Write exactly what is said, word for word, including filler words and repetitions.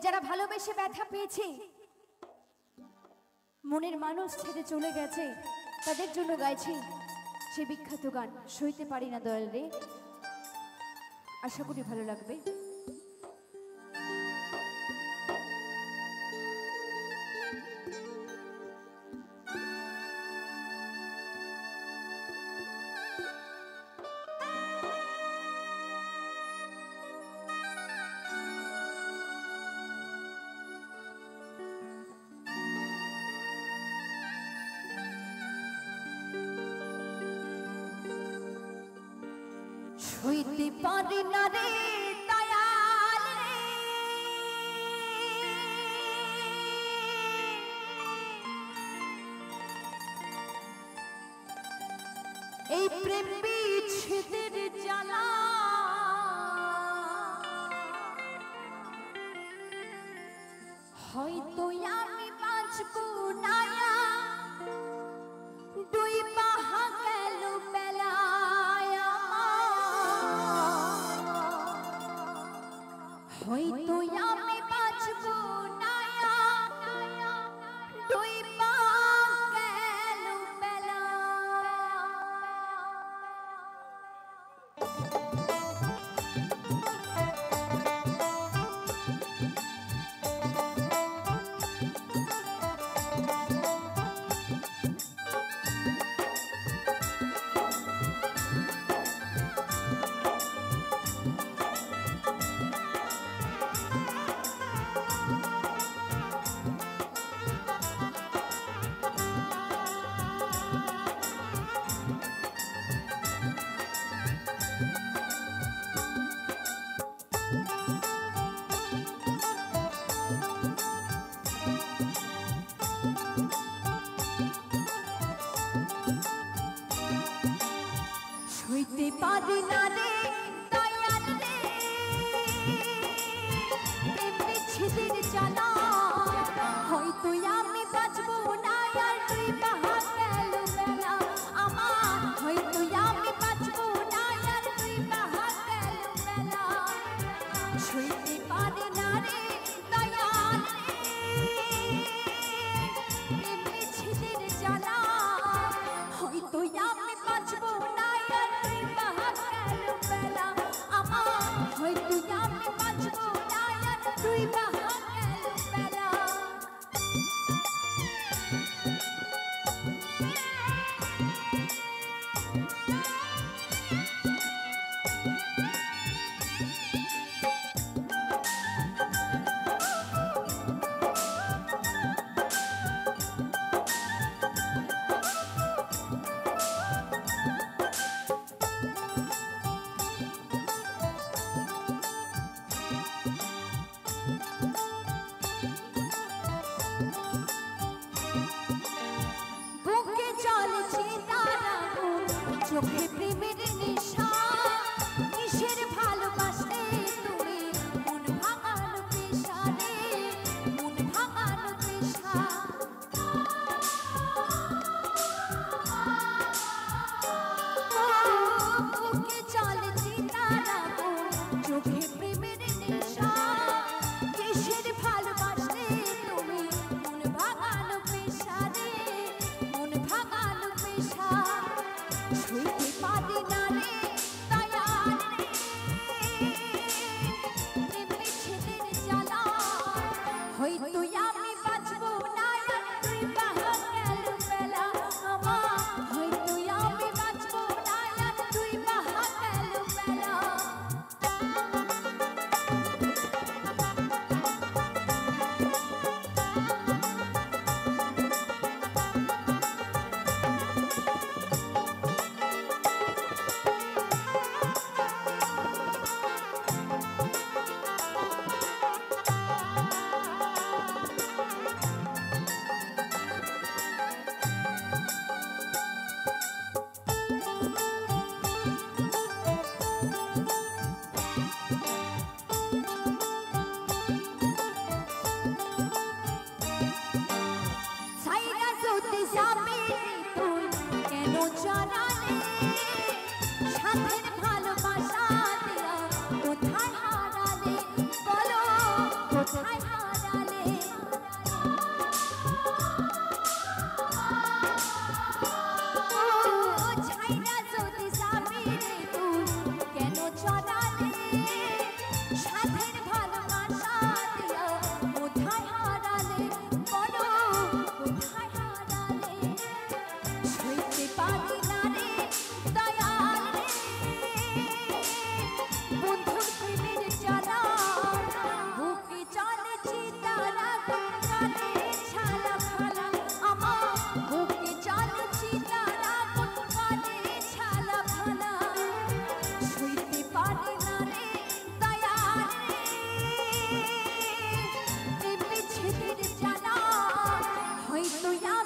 যারা ভালোবেসে ব্যথা পেয়েছে, মনের মানুষ ছেড়ে চলে গেছে, তাদের জন্য গাইছি সেই বিখ্যাত গান সইতে পারি না দয়াল রে। আশা করি ভালো লাগবে। সইতে পারি না রে দয়াল রে, এই প্রেম বিচ্ছেদের জ্বালা, হয়তো আমি বাঁচব না, দুই বাহা গেল বেলা, হয়তো আমি বাঁচব না, দুই পা গেল বেলা। সইতে পারি না রে দয়াল রে, প্রেম বিচ্ছেদের জ্বালা, হয়তো আমি বাঁচব না, আর দুই বাহা গেল বেলা আমার, হয়তো আমি বাঁচব না, আর দুই বাহা গেল বেলা। সইতে পারি না রে দয়াল রে, প্রেম বিচ্ছেদের জ্বালা, হয়তো আমি বাঁচব না, হয়তো আমি বাঁচব না, দুই বাহা গেল বেলা। চোখে প্রেমের নেশা, কিসের ভালোবাসতে তুমি মন ভাঙানো পেশা রে, মন ভাঙানো পেশা। বুকে চলে চিতার আগুন, চোখে প্রেমের নেশা, কিসের ভালোবাসতে তুমি মন ভাঙানো পেশা রে, মন ভাঙানো পেশা। সইতে পারি না হয়তো